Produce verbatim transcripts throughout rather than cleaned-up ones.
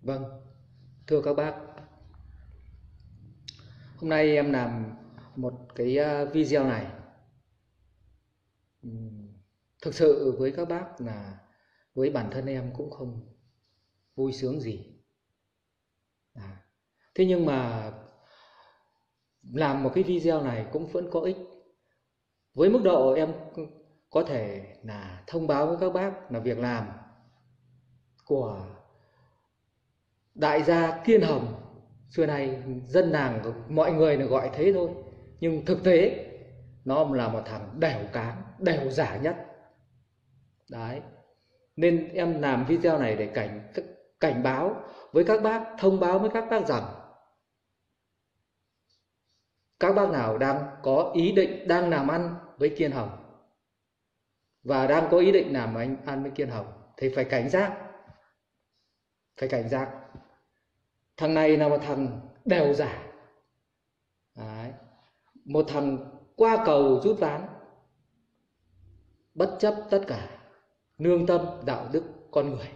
Vâng, thưa các bác, hôm nay em làm một cái uh, video này. Ừm, Thực sự với các bác là với bản thân em cũng không vui sướng gì. À, thế nhưng mà làm một cái video này cũng vẫn có ích. Với mức độ em có thể là thông báo với các bác là việc làm của đại gia Kiên Hồng. Xưa nay dân làng mọi người là gọi thế thôi, nhưng thực tế nó là một thằng đẻo cán, đẻo giả nhất. Đấy, nên em làm video này để cảnh cảnh báo với các bác, thông báo với các bác rằng các bác nào đang có ý định đang làm ăn với Kiên Hồng và đang có ý định làm anh ăn với Kiên Hồng thì phải cảnh giác, phải cảnh giác. Thằng này là một thằng đèo giả. Đấy, một thằng qua cầu rút ván, bất chấp tất cả lương tâm đạo đức con người,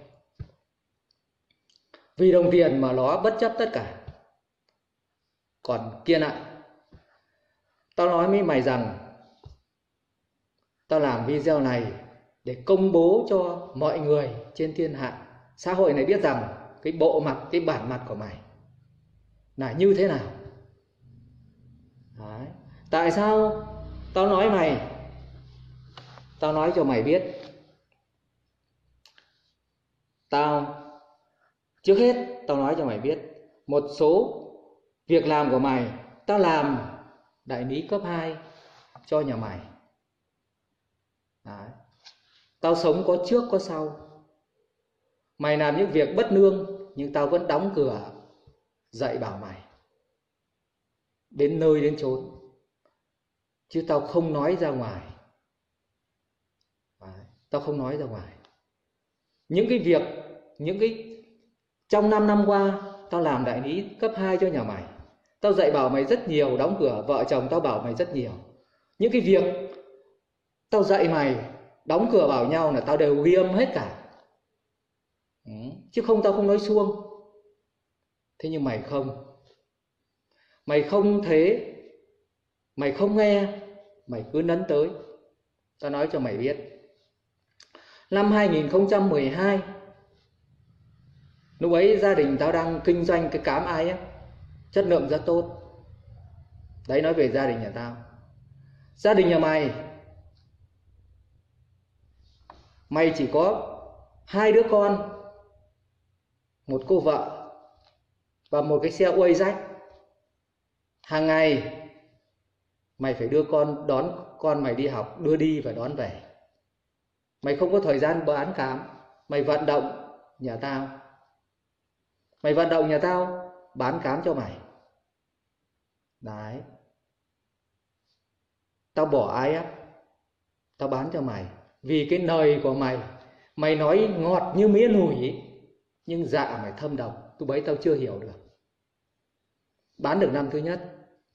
vì đồng tiền mà nó bất chấp tất cả. Còn Kiên ạ, tao nói với mày rằng tao làm video này để công bố cho mọi người trên thiên hạ xã hội này biết rằng cái bộ mặt, cái bản mặt của mày là như thế nào. Đấy. Tại sao tao nói mày, tao nói cho mày biết, tao trước hết tao nói cho mày biết một số việc làm của mày. Tao làm đại lý cấp hai cho nhà mày. Đấy. Tao sống có trước có sau. Mày làm những việc bất lương nhưng tao vẫn đóng cửa dạy bảo mày đến nơi đến chốn, chứ tao không nói ra ngoài. Đấy. Tao không nói ra ngoài những cái việc, những cái trong năm năm qua tao làm đại lý cấp hai cho nhà mày. Tao dạy bảo mày rất nhiều, đóng cửa vợ chồng tao bảo mày rất nhiều. Những cái việc tao dạy mày đóng cửa bảo nhau là tao đều ghi âm hết cả. Ừ. Chứ không, tao không nói suông. Thế nhưng mày không. Mày không thế. Mày không nghe. Mày cứ nấn tới. Tao nói cho mày biết, năm hai nghìn không trăm mười hai, lúc ấy gia đình tao đang kinh doanh cái cám ai á, chất lượng rất tốt. Đấy, nói về gia đình nhà tao. Gia đình nhà mày, mày chỉ có hai đứa con, một cô vợ và một cái xe uây rách. Hàng ngày mày phải đưa con, đón con mày đi học, đưa đi và đón về. Mày không có thời gian bán cám. Mày vận động nhà tao, mày vận động nhà tao bán cám cho mày. Đấy, tao bỏ ai á, tao bán cho mày. Vì cái lời của mày, mày nói ngọt như mía lùi, nhưng dạ mày thâm độc. Lúc bấy tao chưa hiểu được. Bán được năm thứ nhất,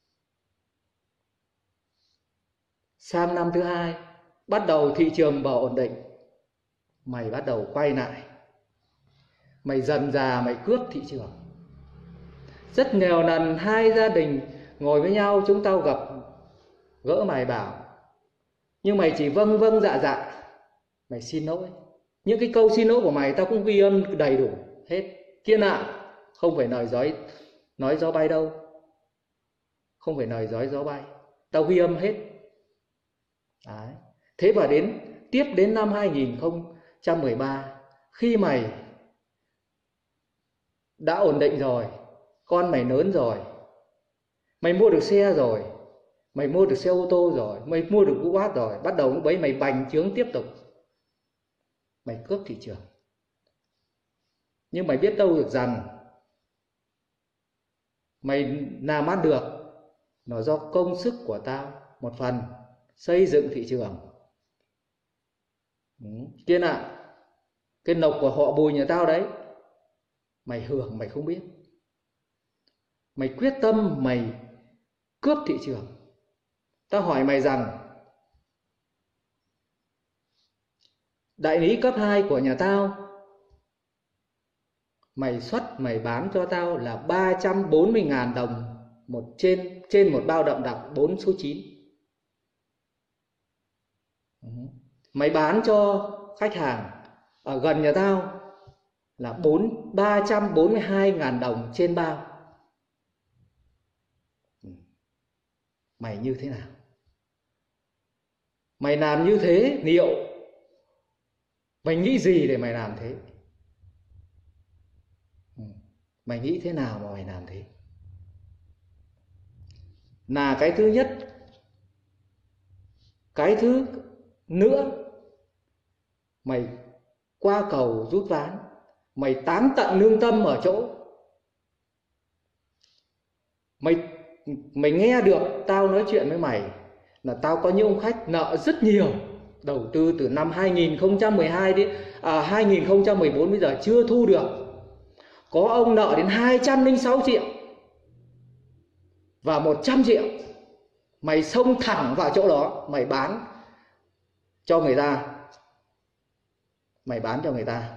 sang năm thứ hai, bắt đầu thị trường vào ổn định, mày bắt đầu quay lại. Mày dần dà mày cướp thị trường. Rất nhiều lần hai gia đình ngồi với nhau, chúng tao gặp gỡ mày bảo, nhưng mày chỉ vâng vâng dạ dạ. Mày xin lỗi. Những cái câu xin lỗi của mày tao cũng ghi âm đầy đủ hết. Kiên ạ, không phải lời dối nói gió bay đâu. Không phải lời dối gió bay. Tao ghi âm hết. Đấy. Thế và đến tiếp đến năm hai nghìn không trăm mười ba, khi mày đã ổn định rồi, con mày lớn rồi, mày mua được xe rồi, mày mua được xe ô tô rồi, mày mua được vũ bát rồi, bắt đầu lúc bấy mày bành trướng tiếp tục. Mày cướp thị trường. Nhưng mày biết đâu được rằng mày làm ăn được nó do công sức của tao một phần xây dựng thị trường. Ừ. Kiên ạ, à, cái lộc của họ Bùi nhà tao đấy, mày hưởng mày không biết. Mày quyết tâm mày cướp thị trường. Tao hỏi mày rằng đại lý cấp hai của nhà tao Mày xuất mày bán cho tao là ba trăm bốn mươi ngàn đồng một trên trên một bao đậm đặc bốn số chín. Mày bán cho khách hàng ở gần nhà tao là ba trăm bốn mươi hai ngàn đồng trên bao. Mày như thế nào? Mày làm như thế liệu mày nghĩ gì để mày làm thế? Mày nghĩ thế nào mà mày làm thế? Là cái thứ nhất. Cái thứ nữa, mày qua cầu rút ván, mày tán tận lương tâm ở chỗ Mày mày nghe được tao nói chuyện với mày là tao có những ông khách nợ rất nhiều, đầu tư từ năm hai nghìn không trăm mười hai đến à, hai nghìn không trăm mười bốn bây giờ chưa thu được. Có ông nợ đến hai trăm lẻ sáu triệu và một trăm triệu. Mày xông thẳng vào chỗ đó, mày bán cho người ta. Mày bán cho người ta.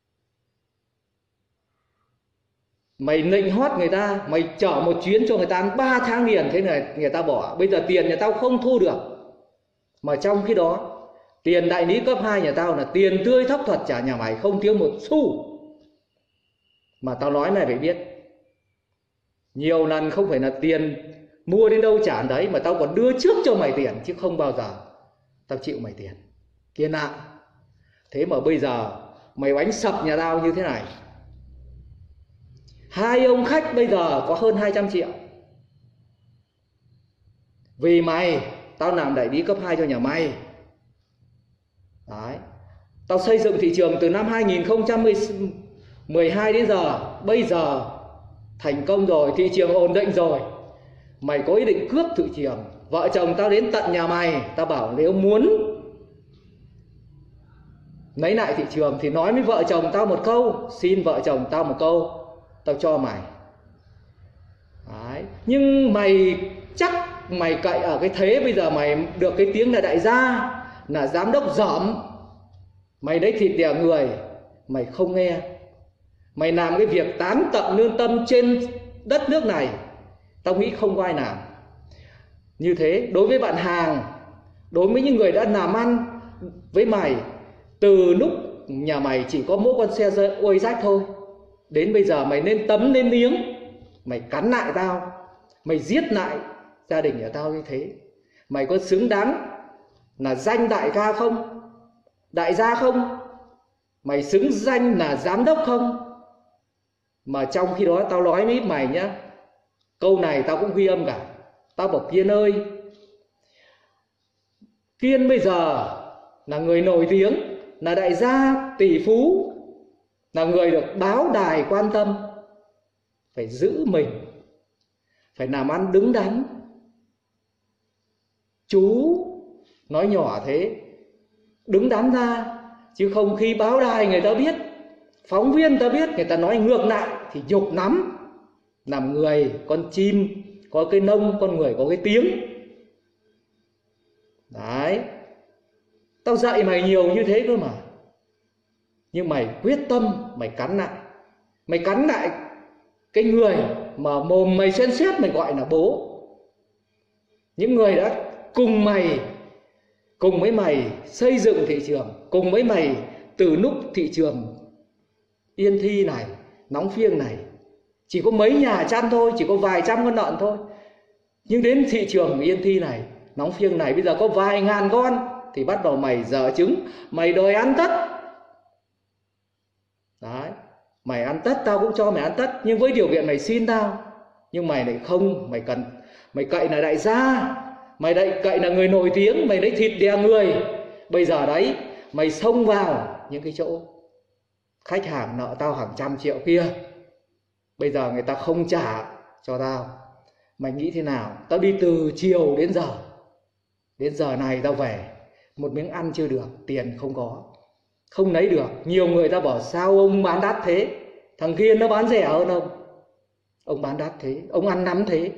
Mày nịnh hót người ta, mày chở một chuyến cho người ta ba tháng liền, thế này người ta bỏ. Bây giờ tiền nhà tao không thu được. Mà trong khi đó, tiền đại lý cấp hai nhà tao là tiền tươi thóc thuật trả nhà mày không thiếu một xu. Mà tao nói mày phải biết, nhiều lần không phải là tiền mua đến đâu trả đấy, mà tao còn đưa trước cho mày tiền, chứ không bao giờ tao chịu mày tiền. Kiên ạ. Thế mà bây giờ mày đánh sập nhà tao như thế này. Hai ông khách bây giờ có hơn hai trăm triệu. Vì mày, tao làm đại lý cấp hai cho nhà mày. Đấy. Tao xây dựng thị trường từ năm hai nghìn không trăm mười hai đến giờ. Bây giờ thành công rồi, thị trường ổn định rồi. Mày có ý định cướp thị trường. Vợ chồng tao đến tận nhà mày, tao bảo nếu muốn lấy lại thị trường thì nói với vợ chồng tao một câu, xin vợ chồng tao một câu, tao cho mày. Đấy. Nhưng mày chắc mày cậy ở cái thế bây giờ mày được cái tiếng là đại gia, là giám đốc dỏm. Mày lấy thịt đẻ người, mày không nghe. Mày làm cái việc tán tận lương tâm trên đất nước này, tao nghĩ không có ai làm. Như thế đối với bạn hàng, đối với những người đã làm ăn với mày từ lúc nhà mày chỉ có mỗi con xe ôi rách thôi, đến bây giờ mày nên tấm lên miếng, mày cắn lại tao, mày giết lại gia đình của tao như thế. Mày có xứng đáng là danh đại ca không? Đại gia không? Mày xứng danh là giám đốc không? Mà trong khi đó tao nói với mày nhá, câu này tao cũng ghi âm cả. Tao bảo Kiên ơi, Kiên bây giờ là người nổi tiếng, là đại gia tỷ phú, là người được báo đài quan tâm. Phải giữ mình, phải làm ăn đứng đắn. Chú nói nhỏ thế, đứng đắn ra, chứ không khi báo đài người ta biết, phóng viên ta biết, người ta nói ngược lại thì nhục lắm. Làm người, con chim có cái nông, con người có cái tiếng. Đấy. Tao dạy mày nhiều như thế cơ mà. Nhưng mày quyết tâm, mày cắn lại. Mày cắn lại cái người mà mồm mày xuyên xét mày gọi là bố. Những người đã cùng mày, cùng với mày xây dựng thị trường, cùng với mày từ lúc thị trường Yên Thi này, Nóng Phiêng này chỉ có mấy nhà chăn thôi, chỉ có vài trăm con lợn thôi. Nhưng đến thị trường Yên Thi này, Nóng Phiêng này bây giờ có vài ngàn con, thì bắt đầu mày dở trứng, mày đòi ăn tất. Đấy, mày ăn tất tao cũng cho mày ăn tất, nhưng với điều kiện mày xin tao. Nhưng mày lại không, mày cần, mày cậy là đại gia, mày lại cậy là người nổi tiếng, mày lấy thịt đè người. Bây giờ đấy, mày xông vào những cái chỗ khách hàng nợ tao hàng trăm triệu kia, bây giờ người ta không trả cho tao. Mày nghĩ thế nào? Tao đi từ chiều đến giờ, đến giờ này tao về, một miếng ăn chưa được, tiền không có, không lấy được. Nhiều người ta bảo sao ông bán đắt thế, thằng kia nó bán rẻ hơn ông. Ông bán đắt thế, ông ăn nắm thế,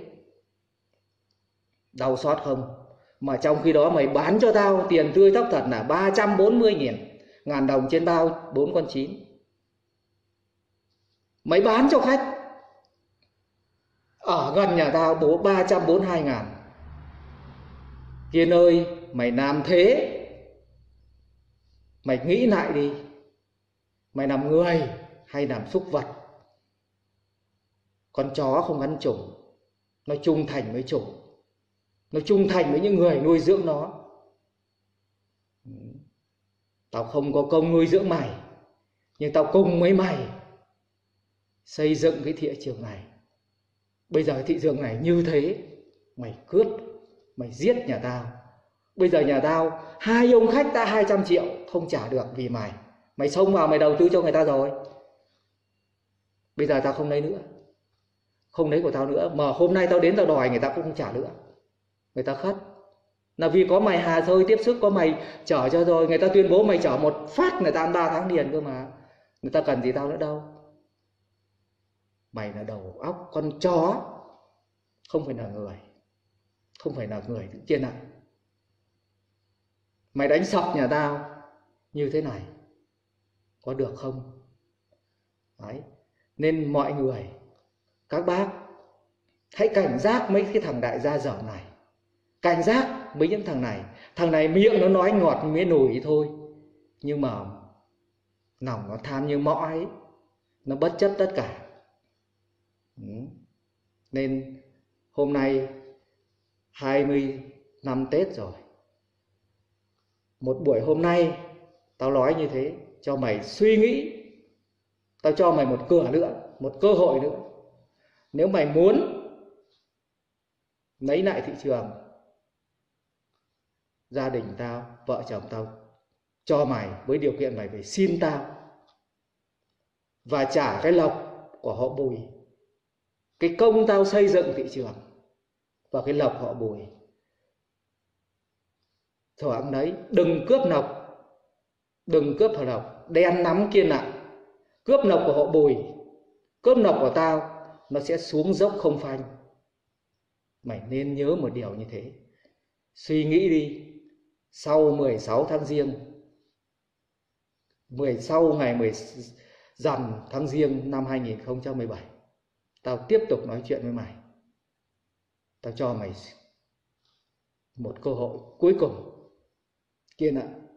đau xót không? Mà trong khi đó mày bán cho tao tiền tươi thóc thật là ba trăm bốn mươi nghìn ngàn đồng trên bao bốn con chín. Mày bán cho khách ở gần nhà tao bố ba trăm bốn mươi hai ngàn. Kiên ơi, mày làm thế, mày nghĩ lại đi. Mày làm người hay làm súc vật? Con chó không ăn chủng, nó trung thành với chủ, nó trung thành với những người nuôi dưỡng nó. Tao không có công nuôi dưỡng mày, nhưng tao cùng với mày xây dựng cái thị trường này. Bây giờ thị trường này như thế, mày cướp, mày giết nhà tao. Bây giờ nhà tao hai ông khách đã hai trăm triệu không trả được vì mày. Mày xông vào mày đầu tư cho người ta rồi. Bây giờ tao không lấy nữa, không lấy của tao nữa. Mà hôm nay tao đến tao đòi, người ta cũng không trả nữa. Người ta khất. Là vì có mày hà thôi tiếp sức, có mày chở cho rồi. Người ta tuyên bố mày chở một phát người ta ăn ba tháng liền cơ mà. Người ta cần gì tao nữa đâu. Mày là đầu óc con chó, không phải là người. Không phải là người trên này. Mày đánh sập nhà tao như thế này, có được không? Đấy. Nên mọi người, các bác, hãy cảnh giác mấy cái thằng đại gia dởm này. Cảnh giác mấy những thằng này. Thằng này miệng nó nói ngọt như mía nồi thôi, nhưng mà lòng nó tham như mõ ấy. Nó bất chấp tất cả. Ừ. Nên hôm nay hai mươi năm Tết rồi, một buổi hôm nay tao nói như thế cho mày suy nghĩ. Tao cho mày một cửa nữa, một cơ hội nữa. Nếu mày muốn lấy lại thị trường, gia đình tao, vợ chồng tao cho mày với điều kiện mày phải xin tao và trả cái lộc của họ Bùi, cái công tao xây dựng thị trường và cái lộc họ Bùi. Thoảng đấy, đừng cướp lộc, đừng cướp họ lộc, đen nắm kiên nặng. Cướp lộc của họ Bùi, cướp lộc của tao, nó sẽ xuống dốc không phanh. Mày nên nhớ một điều như thế. Suy nghĩ đi. Sau mười sáu tháng Giêng, mười sau ngày mười rằm tháng Giêng năm hai nghìn không trăm mười bảy, tao tiếp tục nói chuyện với mày. Tao cho mày một cơ hội cuối cùng. Kiên ạ.